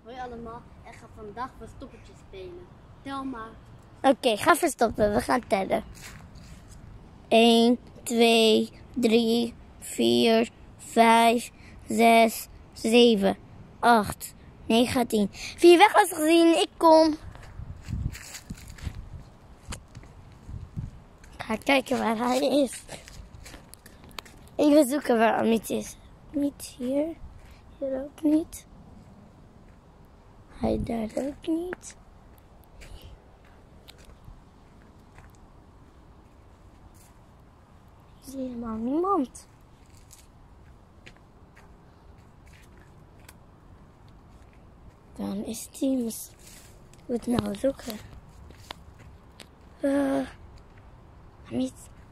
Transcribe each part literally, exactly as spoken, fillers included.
Hoi allemaal, ik ga vandaag verstoppertje spelen. Tel maar. Oké, okay, ga verstoppen. We gaan tellen. één, twee, drie, vier, vijf, zes, zeven, acht, negen, tien. Vier weg was gezien, ik kom. Ik ga kijken waar hij is. Ik wil zoeken waar Amit is. Niet hier. Hier ook niet. Hij daar ook niet. Ik zie helemaal niemand. Dan is Teams. Ik moet nou zoeken. Uh, Amit.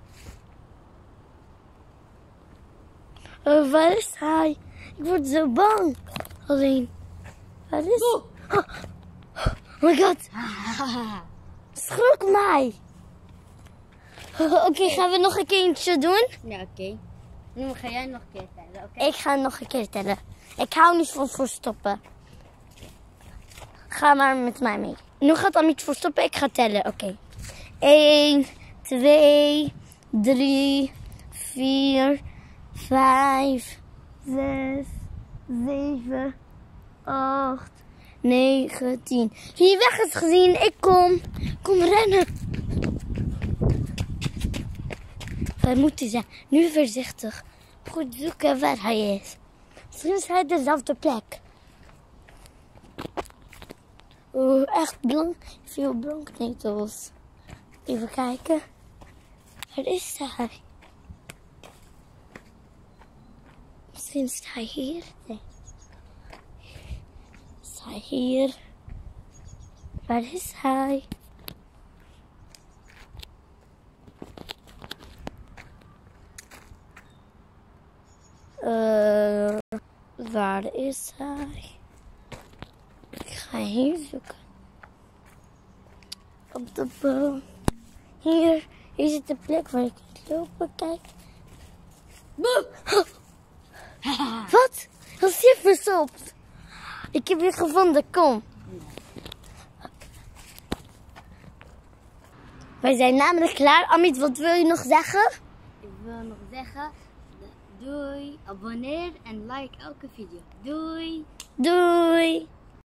Uh, waar is hij? Ik word zo bang. Alleen. Waar is hij? Oh. Oh my god. Schrok mij. Oké, okay, gaan we nog een keertje doen? Ja, oké. Okay. Nu ga jij nog een keer tellen, oké? Okay? Ik ga nog een keer tellen. Ik hou niet van verstoppen. Ga maar met mij mee. Nu gaat Amit verstoppen, ik ga tellen, oké. Okay. één, twee, drie, vier, vijf, zes, zeven, acht, negen, tien. Hier weg is gezien, ik kom. Kom rennen. Waar moet hij zijn? Nu voorzichtig. Goed zoeken waar hij is. Misschien is hij dezelfde plek. Oeh, echt blank. Veel blanknetels. Even kijken. Waar is hij? Misschien is hij hier. Nee. Is hij hier? Waar is hij? Uh, waar is hij? Ik ga hier zoeken. Op de boom. Hier, hier zit de plek waar ik kan lopen. Kijk. Boe! Wat? Wat is hier verstopt? Ik heb je gevonden, kom. Wij zijn namelijk klaar. Amit, wat wil je nog zeggen? Ik wil nog zeggen, doei, abonneer en like elke video. Doei! Doei!